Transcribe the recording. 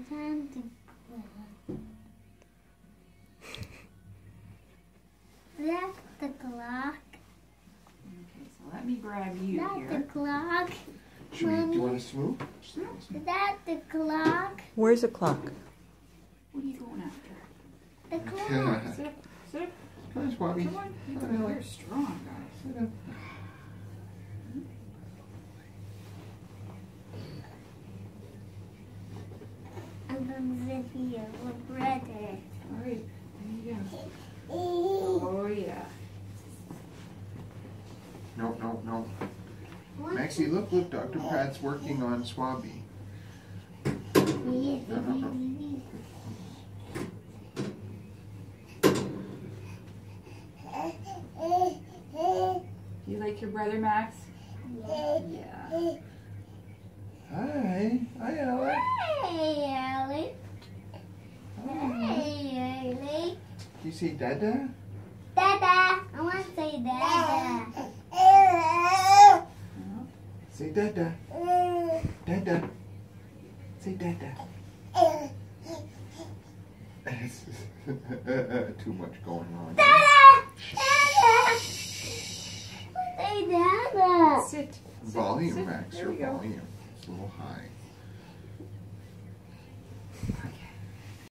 That's the clock. Okay, so let me grab you That's here. the clock. Do you want to smooth? That's the clock. Where's the clock? What are you going after? The clock. Sit, sit. Come on, Swabby. Come on. You're strong, guys. Sit up. I'm gonna sit here with brother. All right, there you go. Oh, yeah. No, no, no. Maxie, look, Dr. Pratt's working on Swabby. You like your brother, Max? Yeah. Hi. Hi, Alex. Hey, Alex. Hey, Alex. You say Dada? Dada. I want to say Dada. Say Dada. Dada. Say Dada. Too much going on. Dada. Dada. Say Dada. Sit. Volume, sit. Max. There Your we go. volume. It's a little high.